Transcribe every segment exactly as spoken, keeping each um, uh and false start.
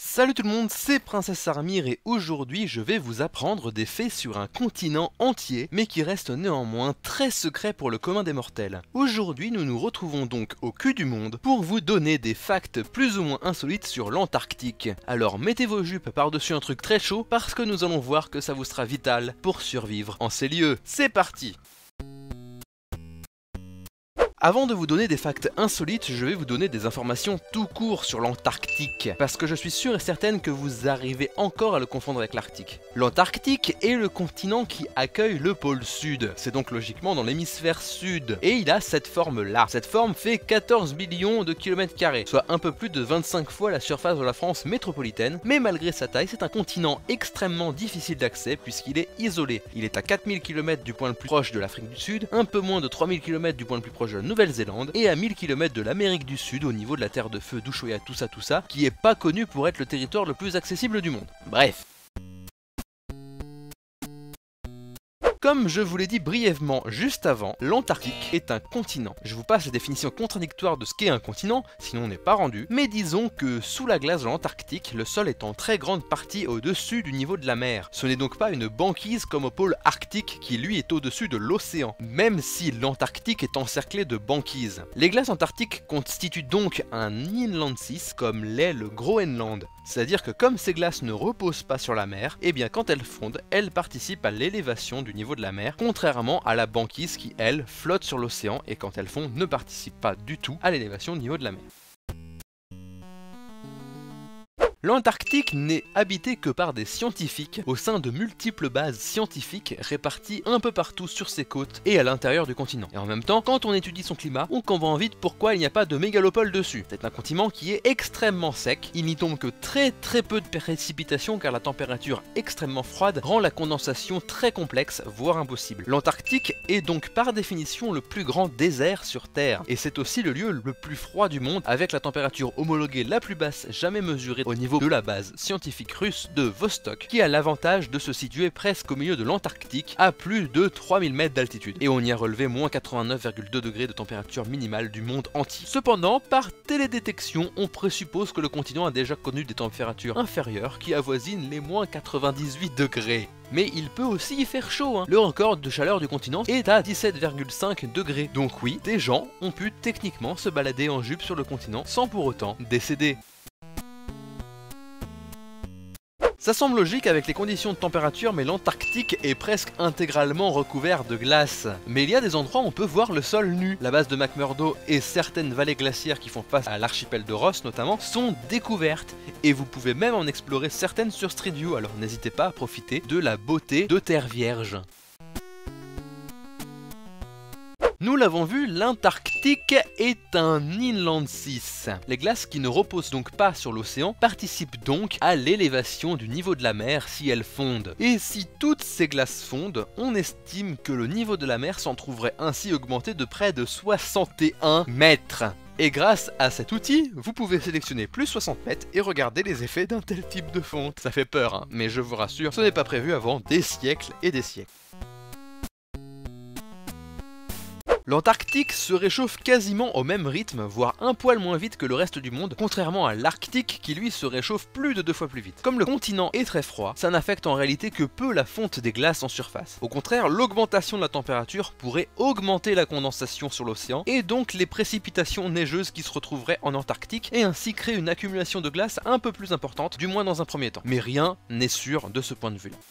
Salut tout le monde, c'est Princesse Armire et aujourd'hui je vais vous apprendre des faits sur un continent entier mais qui reste néanmoins très secret pour le commun des mortels. Aujourd'hui nous nous retrouvons donc au cul du monde pour vous donner des facts plus ou moins insolites sur l'Antarctique. Alors mettez vos jupes par-dessus un truc très chaud parce que nous allons voir que ça vous sera vital pour survivre en ces lieux. C'est parti! Avant de vous donner des facts insolites, je vais vous donner des informations tout court sur l'Antarctique, parce que je suis sûr et certaine que vous arrivez encore à le confondre avec l'Arctique. L'Antarctique est le continent qui accueille le pôle sud, c'est donc logiquement dans l'hémisphère sud, et il a cette forme-là. Cette forme fait quatorze millions de kilomètres carrés, soit un peu plus de vingt-cinq fois la surface de la France métropolitaine, mais malgré sa taille, c'est un continent extrêmement difficile d'accès puisqu'il est isolé. Il est à quatre mille kilomètres du point le plus proche de l'Afrique du Sud, un peu moins de trois mille kilomètres du point le plus proche de la Nouvelle-Zélande et à mille kilomètres de l'Amérique du Sud au niveau de la terre de feu d'Ushuaïa, tout ça tout ça, qui est pas connu pour être le territoire le plus accessible du monde. Bref. Comme je vous l'ai dit brièvement juste avant, l'Antarctique est un continent. Je vous passe la définition contradictoire de ce qu'est un continent, sinon on n'est pas rendu, mais disons que sous la glace de l'Antarctique, le sol est en très grande partie au-dessus du niveau de la mer. Ce n'est donc pas une banquise comme au pôle arctique qui lui est au-dessus de l'océan, même si l'Antarctique est encerclé de banquises. Les glaces antarctiques constituent donc un inland sea comme l'est le Groenland. C'est-à-dire que comme ces glaces ne reposent pas sur la mer, et bien quand elles fondent, elles participent à l'élévation du niveau de la mer, contrairement à la banquise qui, elle, flotte sur l'océan et quand elles fondent ne participe pas du tout à l'élévation du niveau de la mer. L'Antarctique n'est habité que par des scientifiques au sein de multiples bases scientifiques réparties un peu partout sur ses côtes et à l'intérieur du continent. Et en même temps, quand on étudie son climat, on comprend vite pourquoi il n'y a pas de mégalopole dessus. C'est un continent qui est extrêmement sec, il n'y tombe que très très peu de précipitations car la température extrêmement froide rend la condensation très complexe, voire impossible. L'Antarctique est donc par définition le plus grand désert sur Terre, et c'est aussi le lieu le plus froid du monde avec la température homologuée la plus basse jamais mesurée au niveau de la base scientifique russe de Vostok, qui a l'avantage de se situer presque au milieu de l'Antarctique à plus de trois mille mètres d'altitude, et on y a relevé moins quatre-vingt-neuf virgule deux degrés de température minimale du monde entier. Cependant, par télédétection, on présuppose que le continent a déjà connu des températures inférieures qui avoisinent les moins quatre-vingt-dix-huit degrés. Mais il peut aussi y faire chaud, hein. Le record de chaleur du continent est à dix-sept virgule cinq degrés. Donc oui, des gens ont pu techniquement se balader en jupe sur le continent sans pour autant décéder. Ça semble logique avec les conditions de température, mais l'Antarctique est presque intégralement recouvert de glace. Mais il y a des endroits où on peut voir le sol nu. La base de McMurdo et certaines vallées glaciaires qui font face à l'archipel de Ross notamment sont découvertes. Et vous pouvez même en explorer certaines sur Street View, alors n'hésitez pas à profiter de la beauté de terre vierge. Nous l'avons vu, l'Antarctique est un inland sea. Les glaces qui ne reposent donc pas sur l'océan participent donc à l'élévation du niveau de la mer si elles fondent. Et si toutes ces glaces fondent, on estime que le niveau de la mer s'en trouverait ainsi augmenté de près de soixante et un mètres. Et grâce à cet outil, vous pouvez sélectionner plus soixante mètres et regarder les effets d'un tel type de fonte. Ça fait peur, hein, mais je vous rassure, ce n'est pas prévu avant des siècles et des siècles. L'Antarctique se réchauffe quasiment au même rythme, voire un poil moins vite que le reste du monde, contrairement à l'Arctique qui lui se réchauffe plus de deux fois plus vite. Comme le continent est très froid, ça n'affecte en réalité que peu la fonte des glaces en surface. Au contraire, l'augmentation de la température pourrait augmenter la condensation sur l'océan, et donc les précipitations neigeuses qui se retrouveraient en Antarctique, et ainsi créer une accumulation de glace un peu plus importante, du moins dans un premier temps. Mais rien n'est sûr de ce point de vue-là.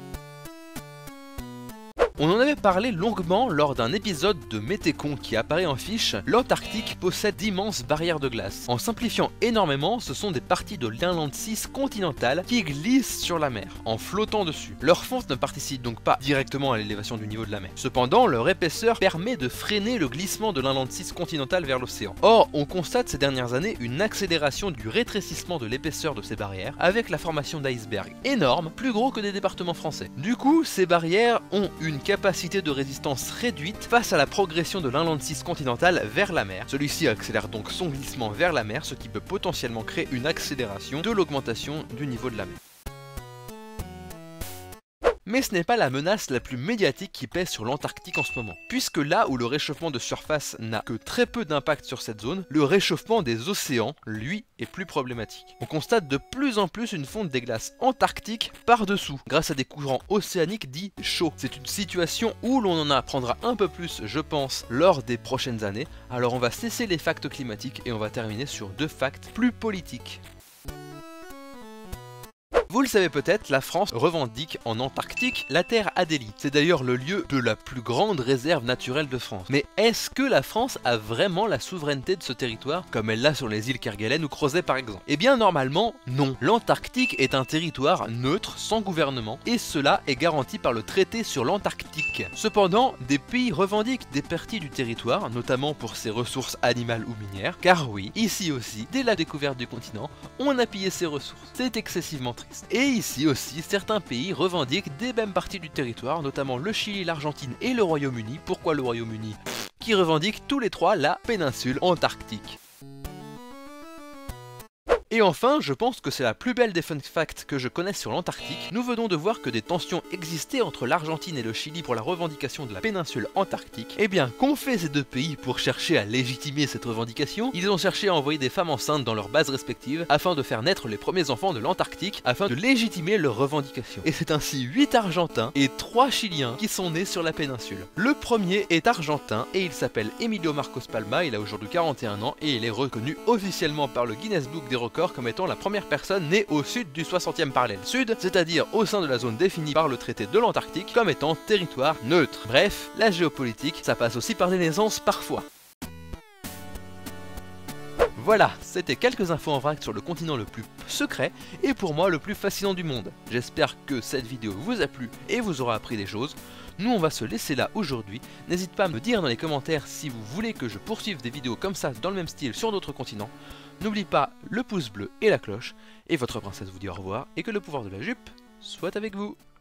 On en avait parlé longuement lors d'un épisode de Métécon qui apparaît en fiche. L'Antarctique possède d'immenses barrières de glace. En simplifiant énormément, ce sont des parties de l'inland sea continental qui glissent sur la mer, en flottant dessus. Leur fonte ne participe donc pas directement à l'élévation du niveau de la mer. Cependant, leur épaisseur permet de freiner le glissement de l'inland sea continental vers l'océan. Or, on constate ces dernières années une accélération du rétrécissement de l'épaisseur de ces barrières avec la formation d'icebergs énormes, plus gros que des départements français. Du coup, ces barrières ont une capacité de résistance réduite face à la progression de l'inland sea continental vers la mer. Celui-ci accélère donc son glissement vers la mer, ce qui peut potentiellement créer une accélération de l'augmentation du niveau de la mer. Mais ce n'est pas la menace la plus médiatique qui pèse sur l'Antarctique en ce moment, puisque là où le réchauffement de surface n'a que très peu d'impact sur cette zone, le réchauffement des océans, lui, est plus problématique. On constate de plus en plus une fonte des glaces antarctiques par-dessous, grâce à des courants océaniques dits chauds. C'est une situation où l'on en apprendra un peu plus, je pense, lors des prochaines années. Alors on va cesser les facts climatiques et on va terminer sur deux facts plus politiques. Vous le savez peut-être, la France revendique en Antarctique la terre Adélie. C'est d'ailleurs le lieu de la plus grande réserve naturelle de France. Mais est-ce que la France a vraiment la souveraineté de ce territoire, comme elle l'a sur les îles Kerguelen ou Crozet par exemple? Eh bien normalement, non. L'Antarctique est un territoire neutre, sans gouvernement, et cela est garanti par le traité sur l'Antarctique. Cependant, des pays revendiquent des parties du territoire, notamment pour ses ressources animales ou minières, car oui, ici aussi, dès la découverte du continent, on a pillé ses ressources. C'est excessivement triste. Et ici aussi, certains pays revendiquent des mêmes parties du territoire, notamment le Chili, l'Argentine et le Royaume-Uni. Pourquoi le Royaume-Uni? Qui revendiquent tous les trois la péninsule antarctique. Et enfin, je pense que c'est la plus belle des fun facts que je connaisse sur l'Antarctique. Nous venons de voir que des tensions existaient entre l'Argentine et le Chili pour la revendication de la péninsule antarctique. Eh bien, qu'ont fait ces deux pays pour chercher à légitimer cette revendication? Ils ont cherché à envoyer des femmes enceintes dans leurs bases respectives afin de faire naître les premiers enfants de l'Antarctique afin de légitimer leurs revendications. Et c'est ainsi huit Argentins et trois Chiliens qui sont nés sur la péninsule. Le premier est argentin et il s'appelle Emilio Marcos Palma, il a aujourd'hui quarante et un ans et il est reconnu officiellement par le Guinness Book des records comme étant la première personne née au sud du soixantième parallèle sud, c'est-à-dire au sein de la zone définie par le traité de l'Antarctique comme étant territoire neutre. Bref, la géopolitique, ça passe aussi par des naissances parfois. Voilà, c'était quelques infos en vrac sur le continent le plus secret et pour moi le plus fascinant du monde. J'espère que cette vidéo vous a plu et vous aura appris des choses. Nous on va se laisser là aujourd'hui. N'hésite pas à me dire dans les commentaires si vous voulez que je poursuive des vidéos comme ça dans le même style sur d'autres continents. N'oublie pas le pouce bleu et la cloche. Et votre princesse vous dit au revoir et que le pouvoir de la jupe soit avec vous.